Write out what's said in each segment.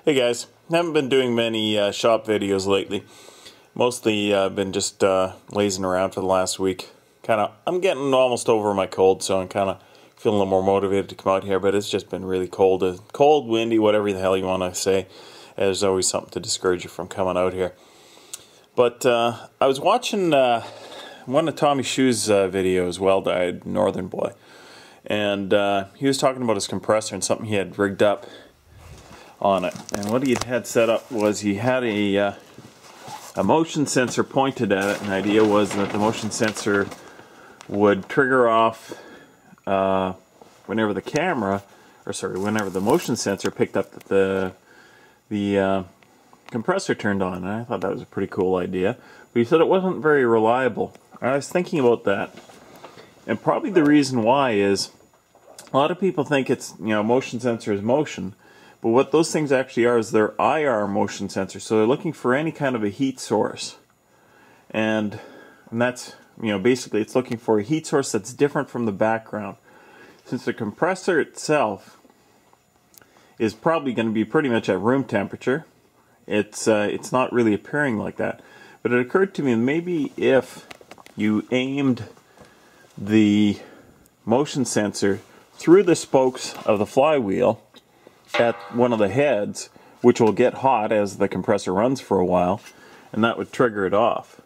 Hey guys, haven't been doing many shop videos lately. Mostly been just lazing around for the last week. I'm getting almost over my cold, so I'm kind of feeling a little more motivated to come out here, but it's just been really cold. Cold, windy, whatever the hell you want to say. There's always something to discourage you from coming out here. But I was watching one of Tommy Shu's videos, Well-Dyed Northern Boy, and he was talking about his compressor and something he had rigged up on it. And what he had set up was he had a motion sensor pointed at it, and the idea was that the motion sensor would trigger off whenever the motion sensor picked up that the compressor turned on. And I thought that was a pretty cool idea. But he said it wasn't very reliable. I was thinking about that, and probably the reason why is a lot of people think it's, motion sensor is motion. But what those things actually are is they're IR motion sensors. So they're looking for any kind of a heat source. And that's, basically it's looking for a heat source that's different from the background. Since the compressor itself is probably going to be pretty much at room temperature, it's not really appearing like that. But it occurred to me, maybe if you aimed the motion sensor through the spokes of the flywheel at one of the heads, which will get hot as the compressor runs for a while, and that would trigger it off.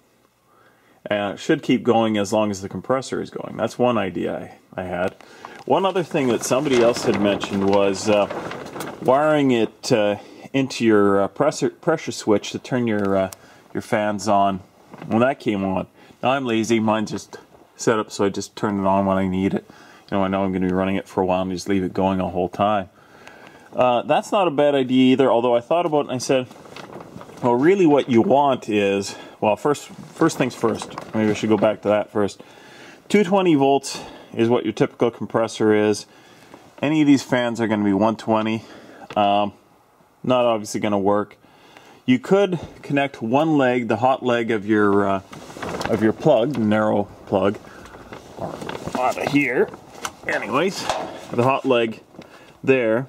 It should keep going as long as the compressor is going. That's one idea I had. One other thing that somebody else had mentioned was wiring it into your pressure switch to turn your fans on when that came on. Now I'm lazy, mine's just set up so I just turn it on when I need it. I know I'm going to be running it for a while and just leave it going the whole time. That's not a bad idea either, although I thought about it and I said, well, really what you want is, well, first things first, maybe I should go back to that first. 220 volts is what your typical compressor is. Any of these fans are going to be 120. Not obviously going to work. You could connect one leg, the hot leg of your plug, the narrow plug, out of here. Anyways, the hot leg there,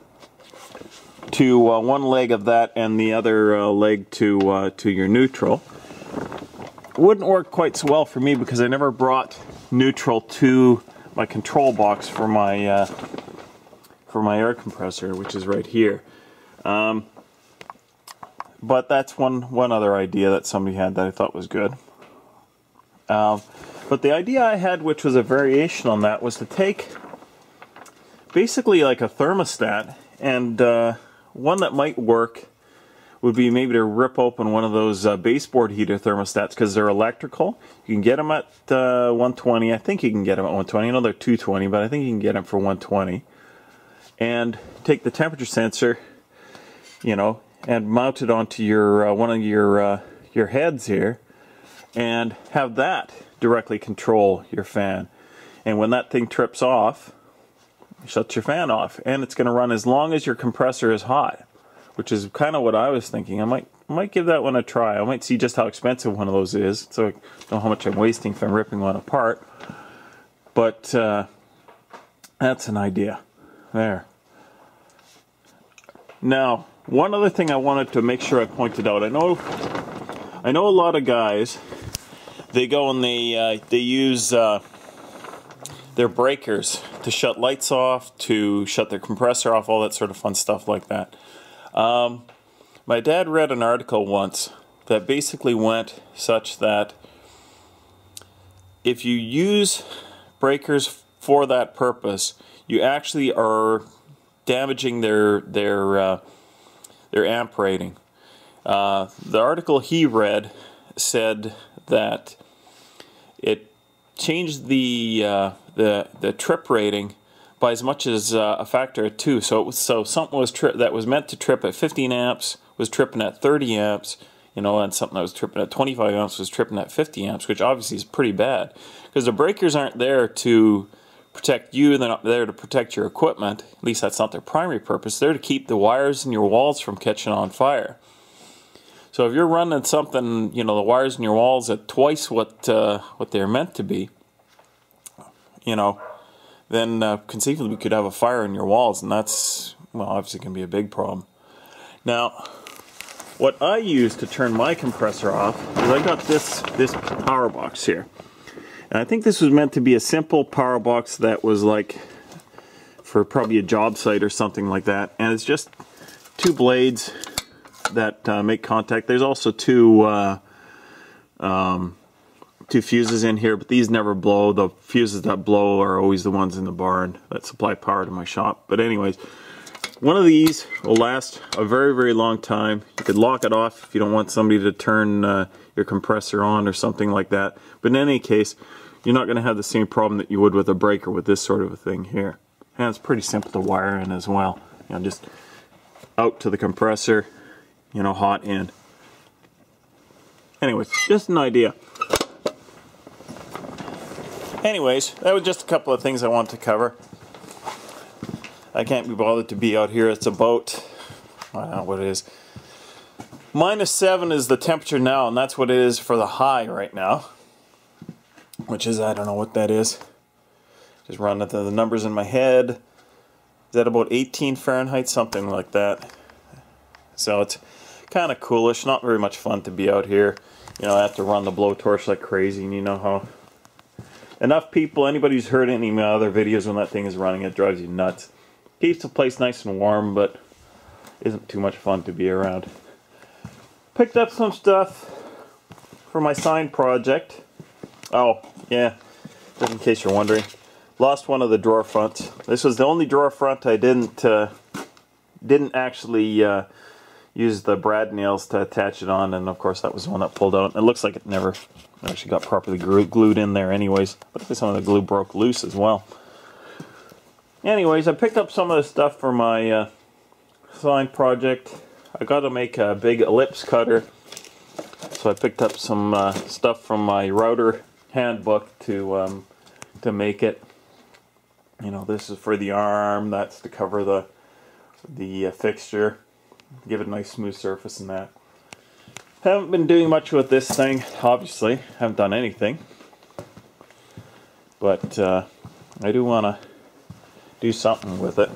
to one leg of that and the other leg to your neutral. It wouldn't work quite so well for me because I never brought neutral to my control box for my air compressor, which is right here. But that's one other idea that somebody had that I thought was good. But the idea I had, which was a variation on that, was to take basically like a thermostat, and one that might work would be maybe to rip open one of those baseboard heater thermostats, because they're electrical. You can get them at 120. I think you can get them at 120. I know they're 220, but I think you can get them for 120. And take the temperature sensor, and mount it onto your one of your heads here, and have that directly control your fan. And when that thing trips off, shuts your fan off, and it's going to run as long as your compressor is hot, which is kind of what I was thinking. I might give that one a try. I might see just how expensive one of those is, so I know how much I'm wasting if I'm ripping one apart. But that's an idea there. Now, one other thing I wanted to make sure I pointed out. I know a lot of guys, they go and they use their breakers to shut lights off, to shut their compressor off, all that sort of fun stuff like that. My dad read an article once that basically went such that if you use breakers for that purpose, you actually are damaging their amp rating. The article he read said that it changed the trip rating by as much as a factor of 2. So something was that was meant to trip at 15 amps was tripping at 30 amps, and something that was tripping at 25 amps was tripping at 50 amps, which obviously is pretty bad, because the breakers aren't there to protect you, they're not there to protect your equipment. At least that's not their primary purpose. They're to keep the wires in your walls from catching on fire. So if you're running something, the wires in your walls at twice what they're meant to be, then conceivably you could have a fire in your walls, and that's, well, obviously can be a big problem. Now, what I use to turn my compressor off is I got this power box here. And I think this was meant to be a simple power box that was like for probably a job site or something like that. And it's just two blades that make contact. There's also two fuses in here, but these never blow. The fuses that blow are always the ones in the barn that supply power to my shop. But anyways, one of these will last a very, very long time. You could lock it off if you don't want somebody to turn your compressor on or something like that. But in any case, you're not going to have the same problem that you would with a breaker with this sort of a thing here. And it's pretty simple to wire in as well. You know, just out to the compressor, you know, hot in. Anyways, just an idea. Anyways, that was just a couple of things I wanted to cover. I can't be bothered to be out here. It's about, I don't know what it is. -7 is the temperature now, and that's what it is for the high right now. Which is, I don't know what that is. Just run the numbers in my head. Is that about 18 Fahrenheit? Something like that. So it's kind of coolish. Not very much fun to be out here. You know, I have to run the blowtorch like crazy, and you know how enough people, anybody who's heard any of my other videos when that thing is running, it drives you nuts. Keeps the place nice and warm, but isn't too much fun to be around. Picked up some stuff for my sign project. Oh, yeah, just in case you're wondering. Lost one of the drawer fronts. This was the only drawer front I didn't actually use the brad nails to attach it on, and of course that was the one that pulled out. It looks like it never actually got properly glued in there anyways. But some of the glue broke loose as well. Anyways, I picked up some of the stuff for my sign project. I got to make a big ellipse cutter, so I picked up some stuff from my router handbook to make it. You know, this is for the arm. That's to cover the fixture, give it a nice smooth surface and that. Haven't been doing much with this thing, obviously. Haven't done anything, but I do want to do something with it.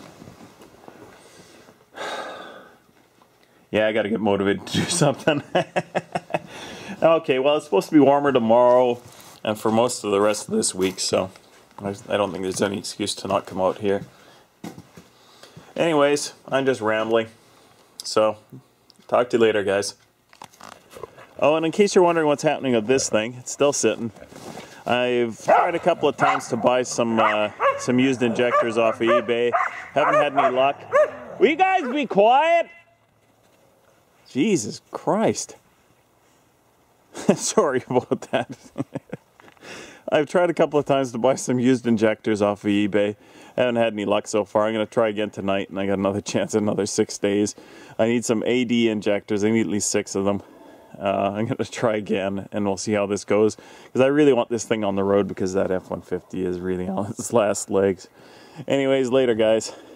Yeah, I got to get motivated to do something. Okay, well, it's supposed to be warmer tomorrow and for most of the rest of this week, so I don't think there's any excuse to not come out here. Anyways, I'm just rambling, so talk to you later, guys. Oh, and in case you're wondering what's happening with this thing, it's still sitting. I've tried a couple of times to buy some used injectors off of eBay. Haven't had any luck. Will you guys be quiet? Jesus Christ. Sorry about that. I've tried a couple of times to buy some used injectors off of eBay. Haven't had any luck so far. I'm going to try again tonight, and I got another chance in another 6 days. I need some AD injectors. I need at least 6 of them. I'm going to try again, and we'll see how this goes. Because I really want this thing on the road, because that F-150 is really on its last legs. Anyways, later, guys.